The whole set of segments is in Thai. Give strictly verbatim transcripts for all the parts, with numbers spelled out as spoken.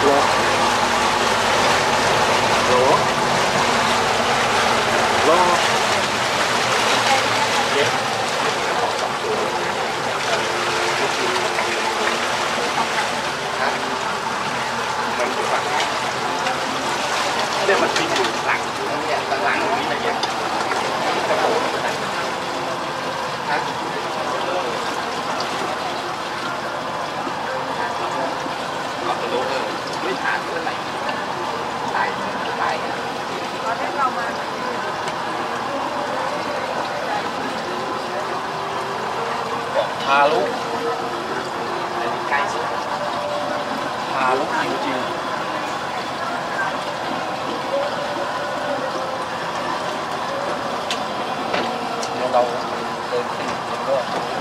โลโลโลเย็บมันคือฝั่งเนี่ยมันมีอยู่หลังเนี่ยหลังตรงนี้อะไรเงี้ยกระโปรงมันนะเอาตัวโลเออไม่ผ่านเท่าไหร่ตายตายกันตอนนี้เรามาบอกพาลุอันนี้ใกล้สุดพาลุจริงๆเดี๋ยวเราเดินขึ้นก็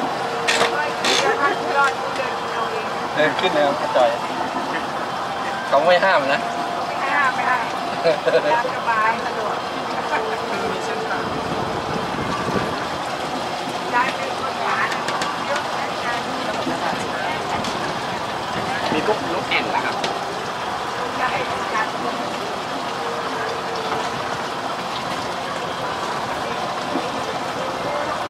เดินขึ้นแล้วกระจายเขาไม่ห้ามนะไม่ห้ามไม่ห้ามสบายสะดวกมีเส้นทางได้เป็นคนหวานมีพวกลูกแอ่นเหรอครับได้ได้